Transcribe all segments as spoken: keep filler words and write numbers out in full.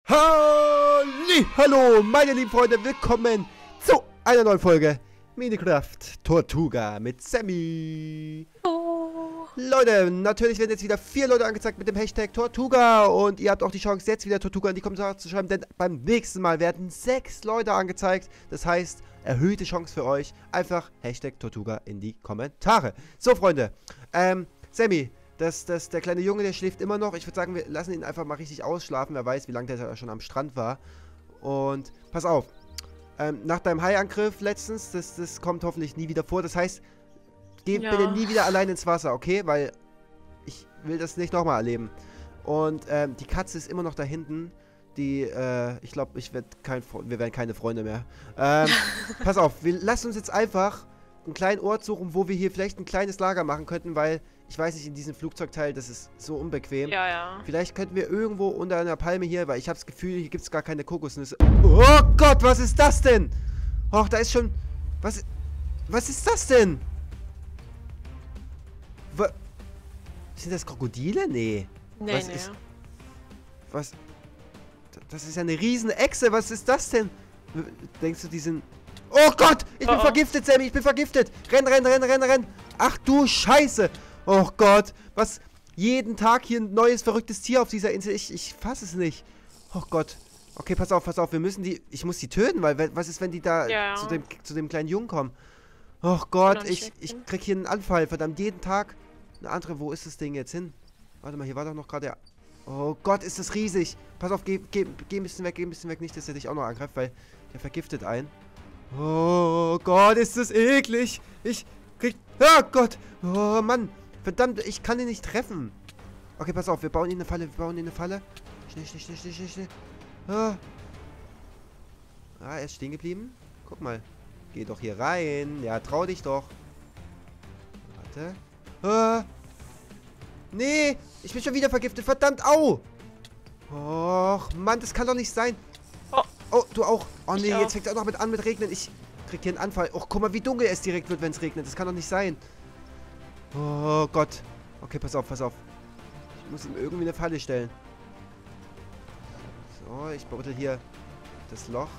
Halli, hallo, meine lieben Freunde, willkommen zu einer neuen Folge Minecraft Tortuga mit Sammy. Oh. Leute, natürlich werden jetzt wieder vier Leute angezeigt mit dem Hashtag Tortuga und ihr habt auch die Chance, jetzt wieder Tortuga in die Kommentare zu schreiben, denn beim nächsten Mal werden sechs Leute angezeigt. Das heißt, erhöhte Chance für euch. Einfach Hashtag Tortuga in die Kommentare. So, Freunde, ähm, Sammy. Das, das, der kleine Junge, der schläft immer noch. Ich würde sagen, wir lassen ihn einfach mal richtig ausschlafen. Wer weiß, wie lange der schon am Strand war. Und pass auf. Ähm, nach deinem Haiangriff letztens, das, das kommt hoffentlich nie wieder vor. Das heißt, geh Ja. bitte nie wieder allein ins Wasser, okay? Weil ich will das nicht nochmal erleben. Und ähm, die Katze ist immer noch da hinten. Die, äh, ich glaube, ich werde kein, wir werden keine Freunde mehr. Ähm, pass auf, wir lassen uns jetzt einfach einen kleinen Ort suchen, wo wir hier vielleicht ein kleines Lager machen könnten, weil ich weiß nicht, in diesem Flugzeugteil, das ist so unbequem. Ja, ja. Vielleicht könnten wir irgendwo unter einer Palme hier, weil ich habe das Gefühl, hier gibt es gar keine Kokosnüsse. Oh Gott, was ist das denn? Och, da ist schon... Was, was ist das denn? Was, sind das Krokodile? Nee. Nee, was nee. ist... Was... Das ist ja eine riesen Echse. Was ist das denn? Denkst du, die sind... Oh Gott! Ich bin Oh, oh. vergiftet, Sammy! Ich bin vergiftet! Renn, renn, renn, renn, renn! Ach du Scheiße! Oh Gott! Was? Jeden Tag hier ein neues, verrücktes Tier auf dieser Insel. Ich, ich fasse es nicht. Oh Gott. Okay, pass auf, pass auf. Wir müssen die... Ich muss die töten, weil... Was ist, wenn die da Ja, ja. zu, dem, zu dem kleinen Jungen kommen? Oh Gott, nicht ich, weg ich bin. krieg hier einen Anfall. Verdammt, jeden Tag eine andere... Wo ist das Ding jetzt hin? Warte mal, hier war doch noch gerade... Oh Gott, ist das riesig. Pass auf, geh, geh, geh ein bisschen weg, geh ein bisschen weg. Nicht, dass er dich auch noch angreift, weil der vergiftet einen. Oh Gott, ist das eklig. Ich krieg... Oh Gott. Oh Mann. Verdammt, ich kann ihn nicht treffen. Okay, pass auf, wir bauen ihn eine Falle, wir bauen ihn eine Falle. Schnell, schnell, schnell, schnell, schnell, schnell. Ah. Ah, er ist stehen geblieben. Guck mal. Geh doch hier rein. Ja, trau dich doch. Warte. Ah. Nee, ich bin schon wieder vergiftet. Verdammt, au. Och, Mann, das kann doch nicht sein. Oh. Oh, du auch. Oh Ich nee, auch. jetzt fängt es auch noch mit an mit Regnen. Ich krieg hier einen Anfall. Och, guck mal, wie dunkel es direkt wird, wenn es regnet. Das kann doch nicht sein. Oh Gott. Okay, pass auf, pass auf. Ich muss ihm irgendwie eine Falle stellen. So, ich buddel hier das Loch.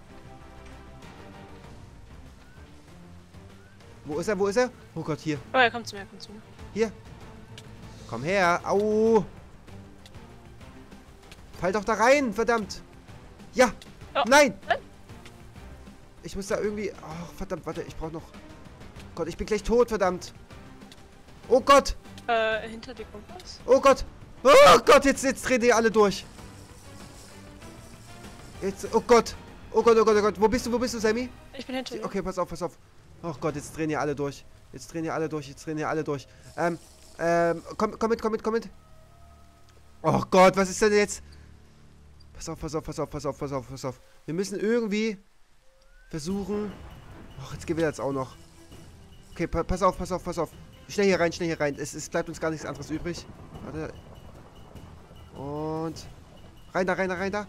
Wo ist er, wo ist er? Oh Gott, hier. Oh, er kommt zu mir, er kommt zu mir. Hier. Komm her. Au. Fall doch da rein, verdammt. Ja. Oh. Nein. Ich muss da irgendwie... Ach, verdammt, warte, ich brauche noch... Gott, ich bin gleich tot, verdammt. Oh Gott. Äh, hinter dir kommt was. Oh Gott. Oh Gott, jetzt, jetzt drehen die alle durch. Jetzt, oh Gott. Oh Gott, oh Gott, oh Gott. Wo bist du, wo bist du, Sammy? Ich bin hinter dir. Okay, pass auf, pass auf. Oh Gott, jetzt drehen hier alle durch. Jetzt drehen hier alle durch, jetzt drehen hier alle durch. Ähm, ähm, komm, komm mit, komm mit, komm mit. Oh Gott, was ist denn jetzt? Pass auf, pass auf, pass auf, pass auf, pass auf, pass auf. Wir müssen irgendwie versuchen... Och, jetzt gewinnt es auch noch. Okay, pa pass auf, pass auf, pass auf. Schnell hier rein, schnell hier rein. Es, es bleibt uns gar nichts anderes übrig. Warte. Und... Rein da, rein da, rein da.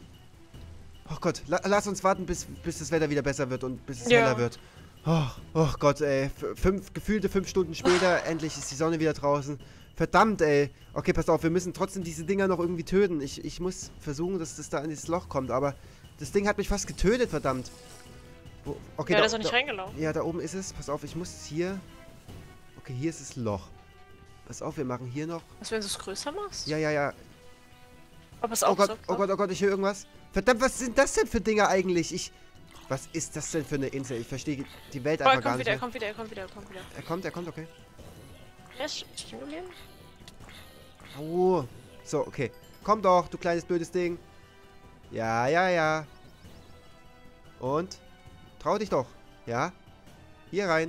Oh Gott, la lass uns warten, bis, bis das Wetter wieder besser wird und bis es Ja. heller wird. Oh, oh Gott, ey. F fünf, gefühlte fünf Stunden später, endlich ist die Sonne wieder draußen. Verdammt, ey. Okay, pass auf, wir müssen trotzdem diese Dinger noch irgendwie töten. Ich, ich muss versuchen, dass das da in dieses Loch kommt, aber das Ding hat mich fast getötet, verdammt. Wo, okay, Ja, da, der ist doch nicht da, reingelaufen. ja, da oben ist es. Pass auf, ich muss hier... Okay, hier ist das Loch. Pass auf, wir machen hier noch... Was, wenn du es größer machst? Ja, ja, ja. Aber es Oh auch Gott, so. oh Gott, oh Gott, ich höre irgendwas. Verdammt, was sind das denn für Dinger eigentlich? Ich... Was ist das denn für eine Insel? Ich verstehe die Welt Oh, er einfach gar kommt nicht wieder, er mehr. kommt wieder, er kommt wieder, er kommt wieder. Er kommt, er kommt, okay. Er ist stehen geblieben. Oh. So, okay. Komm doch, du kleines blödes Ding. Ja, ja, ja. Und? Trau dich doch. Ja? Hier rein.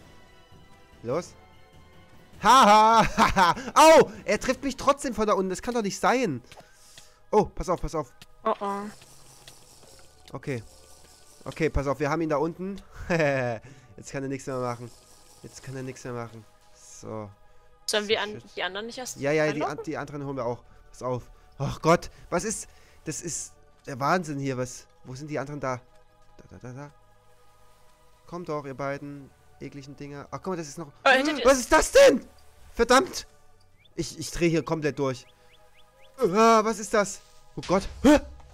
Los. Haha. Haha. Au! Er trifft mich trotzdem von da unten. Das kann doch nicht sein. Oh, pass auf, pass auf. Oh, oh. Okay. Okay, pass auf, wir haben ihn da unten. Jetzt kann er nichts mehr machen. Jetzt kann er nichts mehr machen. So. Sollen wir an Shit. die anderen nicht erst Ja, ja, die, reinlaufen? an, die anderen holen wir auch. Pass auf. Ach Gott, was ist... Das ist der Wahnsinn hier. Was? Wo sind die anderen da? Da, da, da, da. Kommt doch, ihr beiden ekligen Dinger. Ach, guck mal, das ist noch... Oh, hinter dir. Was ist das denn? Verdammt. Ich, ich drehe hier komplett durch. Ah, was ist das? Oh Gott. Hä?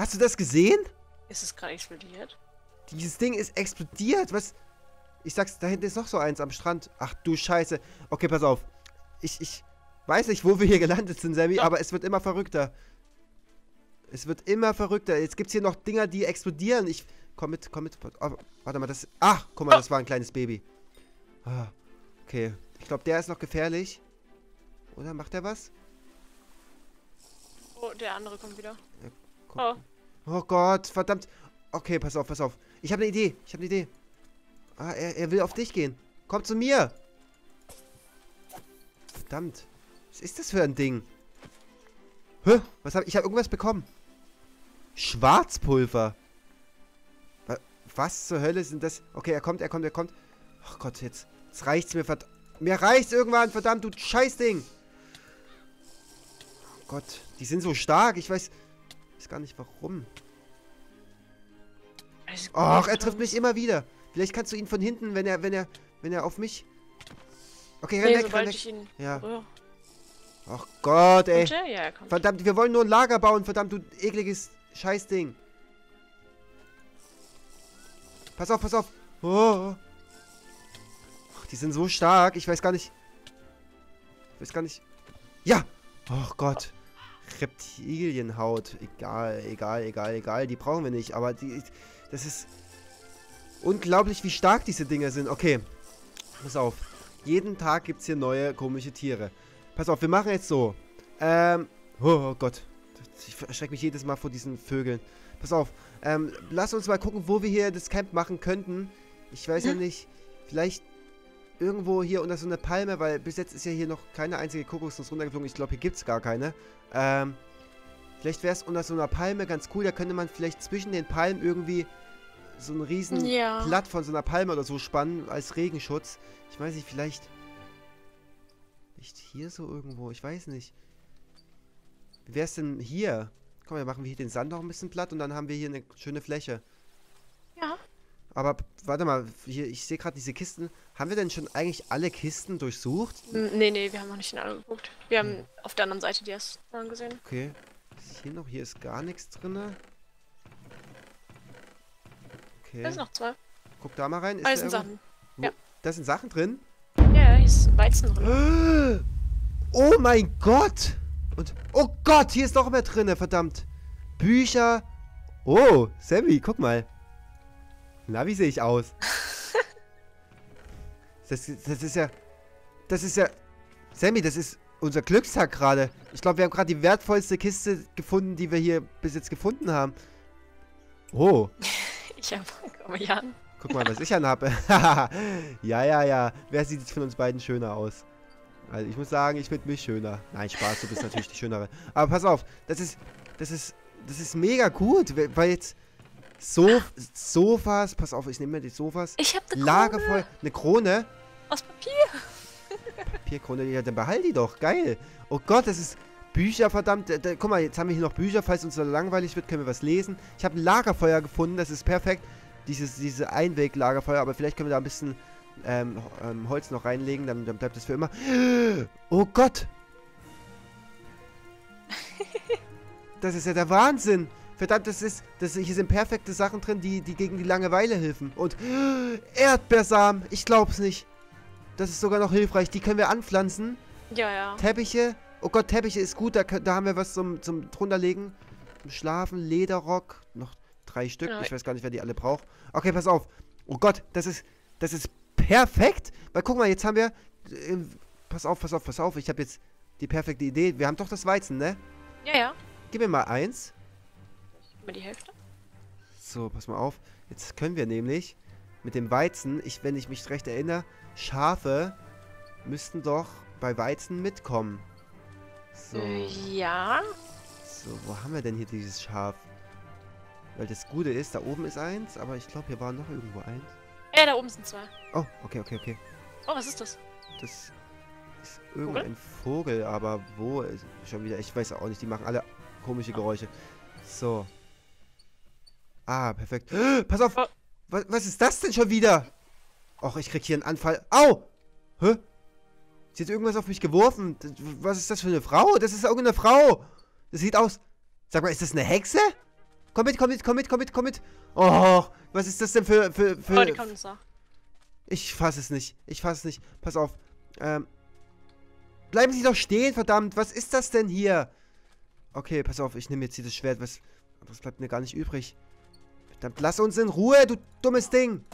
Hast du das gesehen? Ist es gerade explodiert? Dieses Ding ist explodiert. Was? Ich sag's, da hinten ist noch so eins am Strand. Ach du Scheiße. Okay, pass auf. Ich, ich weiß nicht, wo wir hier gelandet sind, Sammy, Ja. aber es wird immer verrückter. Es wird immer verrückter. Jetzt gibt's hier noch Dinger, die explodieren. Ich... Komm mit, komm mit. Oh, warte mal, das... Ach, guck mal, Oh. das war ein kleines Baby. Ah, okay. Ich glaube, der ist noch gefährlich. Oder? Macht der was? Oh, der andere kommt wieder. Guck. Oh. Oh Gott, verdammt. Okay, pass auf, pass auf. Ich habe eine Idee. Ich habe eine Idee. Ah, er, er will auf dich gehen. Komm zu mir. Verdammt. Was ist das für ein Ding? Hä? Was hab ich? Ich habe irgendwas bekommen. Schwarzpulver. Wa- Was zur Hölle sind das? Okay, er kommt, er kommt, er kommt. Ach Gott, jetzt, jetzt reicht's mir. Verd mir reicht's irgendwann, verdammt, du Scheißding. Oh Gott, die sind so stark. Ich weiß, weiß gar nicht warum. Also, Ach, er trifft mich immer wieder. Vielleicht kannst du ihn von hinten, wenn er, wenn er, wenn er auf mich... Okay, renn Nee, weg, renn sobald weg. ich ihn Ja. berühre. Ach Gott, ey. Kommt der? Ja, er kommt. Verdammt, wir wollen nur ein Lager bauen, verdammt, du ekliges Scheißding. Pass auf, pass auf. Oh. Ach, die sind so stark, ich weiß gar nicht... Ich weiß gar nicht... Ja! Oh Gott. Reptilienhaut. Egal, egal, egal, egal. Die brauchen wir nicht, aber die... Das ist... Unglaublich, wie stark diese Dinger sind. Okay. Pass auf. Jeden Tag gibt es hier neue komische Tiere. Pass auf, wir machen jetzt so. Ähm... Oh Gott. Ich erschrecke mich jedes Mal vor diesen Vögeln. Pass auf. Ähm, lass uns mal gucken, wo wir hier das Camp machen könnten. Ich weiß ja nicht. Vielleicht irgendwo hier unter so einer Palme, weil bis jetzt ist ja hier noch keine einzige Kokosnuss runtergeflogen. Ich glaube, hier gibt es gar keine. Ähm, vielleicht wäre es unter so einer Palme ganz cool. Da könnte man vielleicht zwischen den Palmen irgendwie so einen riesen Ja. Blatt von so einer Palme oder so spannen als Regenschutz. Ich weiß nicht, vielleicht... Nicht hier so irgendwo, ich weiß nicht. Wie wäre es denn hier? Komm, wir machen wir hier den Sand noch ein bisschen platt und dann haben wir hier eine schöne Fläche. Ja. Aber warte mal, hier, ich sehe gerade diese Kisten. Haben wir denn schon eigentlich alle Kisten durchsucht? M- Nee, nee, wir haben noch nicht in alle geguckt. Wir haben auf der anderen Seite die erst mal gesehen. Okay. Was ist hier noch? Hier ist gar nichts drin. Okay. Da sind noch zwei. Guck da mal rein. Ist Ah, da das sind irgendwo- Sachen. Wo- Ja. Da sind Sachen drin? Ja, hier ist Weizen drin. Oh mein Gott! Und, oh Gott, hier ist noch mehr drin, verdammt. Bücher. Oh, Sammy, guck mal. Na, wie sehe ich aus? Das, das ist ja, das ist ja, Sammy, das ist unser Glückstag gerade. Ich glaube, wir haben gerade die wertvollste Kiste gefunden, die wir hier bis jetzt gefunden haben. Oh, Ich habe. Komm ich an. guck mal, was ich anhabe. Ja, ja, ja. Wer sieht jetzt von uns beiden schöner aus? Also ich muss sagen, ich finde mich schöner. Nein, Spaß, du bist natürlich die Schönere. Aber pass auf, das ist, das ist, das ist mega gut, weil jetzt so Sofas, pass auf, ich nehme mir die Sofas. Ich habe eine Lagerfeuer, eine Krone, aus Papier. Papierkrone, ja, dann behalt die doch, geil. Oh Gott, das ist Bücher, verdammt. Da, da, guck mal, jetzt haben wir hier noch Bücher, falls uns so langweilig wird, können wir was lesen. Ich habe ein Lagerfeuer gefunden, das ist perfekt. Dieses, diese Einweg-Lagerfeuer, aber vielleicht können wir da ein bisschen ähm, ähm, Holz noch reinlegen, dann, dann bleibt das für immer. Oh Gott! Das ist ja der Wahnsinn! Verdammt, das ist, das, hier sind perfekte Sachen drin, die, die gegen die Langeweile helfen. Und Erdbeersamen, ich glaub's nicht. Das ist sogar noch hilfreich, die können wir anpflanzen. Ja, ja. Teppiche. Oh Gott, Teppiche ist gut. Da, kö- da haben wir was zum, zum drunterlegen. Zum Schlafen. Lederrock. Noch drei Stück. Genau. Ich weiß gar nicht, wer die alle braucht. Okay, pass auf. Oh Gott, das ist, das ist perfekt. Weil guck mal, jetzt haben wir... Äh, pass auf, pass auf, pass auf. Ich habe jetzt die perfekte Idee. Wir haben doch das Weizen, ne? Ja, ja. Gib mir mal eins. Mal die Hälfte. So, pass mal auf. Jetzt können wir nämlich mit dem Weizen, ich, wenn ich mich recht erinnere, Schafe müssten doch bei Weizen mitkommen. So. Äh, ja. So, wo haben wir denn hier dieses Schaf? Weil das Gute ist, da oben ist eins, aber ich glaube, hier war noch irgendwo eins. Ja, da oben sind zwei. Oh, okay, okay, okay. Oh, was ist das? Das ist irgendein Vogel, aber wo ist schon wieder? Ich weiß auch nicht, die machen alle komische Geräusche. So. Ah, perfekt. Pass auf! Oh. Was, was ist das denn schon wieder? Och, ich krieg hier einen Anfall. Au! Hä? Sie hat irgendwas auf mich geworfen. Das- Was ist das für eine Frau? Das ist irgendeine Frau. Das sieht aus... Sag mal, ist das eine Hexe? Komm mit, komm mit, komm mit, komm mit, komm mit. Oh, was ist das denn für... für, für Oh, die kommen uns nach. Ich fasse es nicht. Ich fasse es nicht. Pass auf. Ähm... Bleiben Sie doch stehen, verdammt. Was ist das denn hier? Okay, pass auf. Ich nehme jetzt hier das Schwert. Was, was bleibt mir gar nicht übrig? Verdammt, lass uns in Ruhe, du dummes Ding.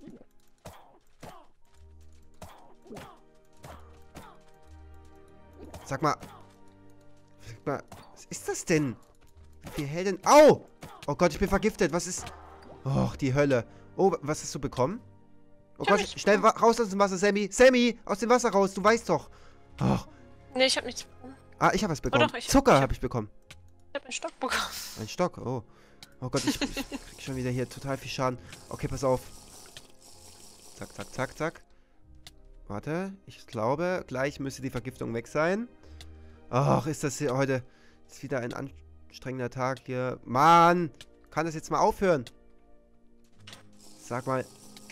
Sag mal. Sag mal, was ist das denn? Wie viel hält denn... Au! Oh Gott, ich bin vergiftet. Was ist... Och, die Hölle. Oh, was hast du bekommen? Oh Gott, schnell raus aus dem Wasser, Sammy. Sammy, aus dem Wasser raus. Du weißt doch. Och. Nee, ich hab nichts bekommen. Ah, ich habe was bekommen. Oh doch, ich Zucker hab- habe ich bekommen. Ich hab einen Stock bekommen. Ein Stock, oh. Oh Gott, ich, ich krieg schon wieder hier total viel Schaden. Okay, pass auf. Zack, zack, zack, zack. Warte, ich glaube, gleich müsste die Vergiftung weg sein. Ach, ist das hier heute... Ist wieder ein anstrengender Tag hier. Mann, kann das jetzt mal aufhören? Sag mal...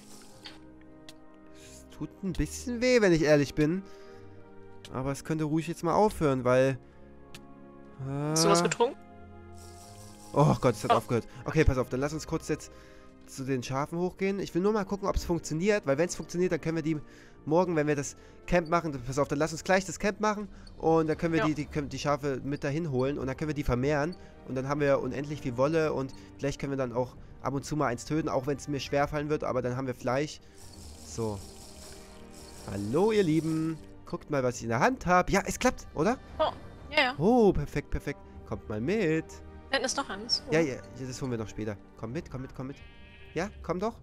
Es tut ein bisschen weh, wenn ich ehrlich bin. Aber es könnte ruhig jetzt mal aufhören, weil... Äh, Hast du was getrunken? Oh Gott, es hat Oh. aufgehört. Okay, pass auf, dann lass uns kurz jetzt zu den Schafen hochgehen. Ich will nur mal gucken, ob es funktioniert, weil wenn es funktioniert, dann können wir die morgen, wenn wir das Camp machen, pass auf, dann lass uns gleich das Camp machen und dann können wir Ja. die, die, können die Schafe mit dahin holen und dann können wir die vermehren und dann haben wir unendlich viel Wolle und vielleicht können wir dann auch ab und zu mal eins töten, auch wenn es mir schwer fallen wird, aber dann haben wir Fleisch. So. Hallo, ihr Lieben. Guckt mal, was ich in der Hand habe. Ja, es klappt, oder? Oh, ja, ja. Oh, perfekt, perfekt. Kommt mal mit. Da hinten ist noch eins. Oh. Ja, ja, das holen wir noch später. Komm mit, komm mit, komm mit. Ja, komm doch.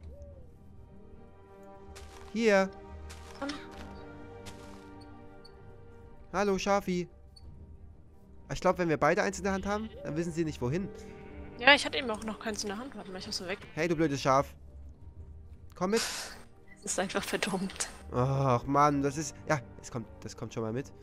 Hier. Komm. Hallo, Schafi. Ich glaube, wenn wir beide eins in der Hand haben, dann wissen sie nicht, wohin. Ja, ich hatte eben auch noch keins in der Hand. Warte mal, ich hab's so weg. Hey, du blödes Schaf. Komm mit. Es ist einfach verdummt. Ach, Mann, das ist... Ja, es kommt, das kommt schon mal mit.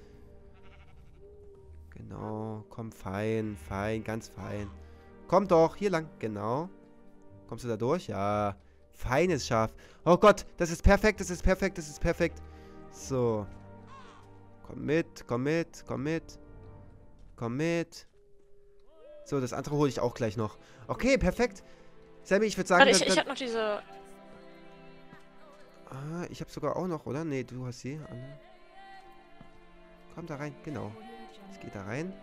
Genau, komm, fein, fein, ganz fein. Komm doch, hier lang, genau. Kommst du da durch? Ja, feines Schaf. Oh Gott, das ist perfekt, das ist perfekt, das ist perfekt. So. Komm mit, komm mit, komm mit. Komm mit. So, das andere hole ich auch gleich noch. Okay, perfekt. Sammy, ich würde sagen... Warte, ich, dann- ich dann- hab noch diese... Ah, ich habe sogar auch noch, oder? Nee, du hast sie. Anne. Komm da rein, genau. Es geht da rein.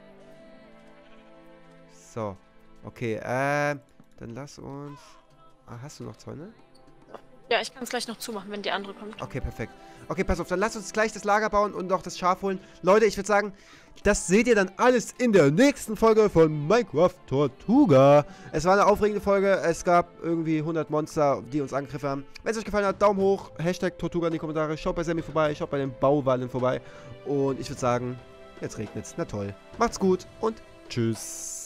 So. Okay, äh, dann lass uns... Ah, hast du noch Zäune? Ja, ich kann es gleich noch zumachen, wenn die andere kommt. Okay, perfekt. Okay, pass auf, dann lass uns gleich das Lager bauen und noch das Schaf holen. Leute, ich würde sagen, das seht ihr dann alles in der nächsten Folge von Minecraft Tortuga. Es war eine aufregende Folge. Es gab irgendwie hundert Monster, die uns angegriffen haben. Wenn es euch gefallen hat, Daumen hoch, Hashtag Tortuga in die Kommentare. Schaut bei Sammy vorbei, schaut bei den Bauwallen vorbei. Und ich würde sagen, jetzt regnet's. Na toll. Macht's gut und tschüss.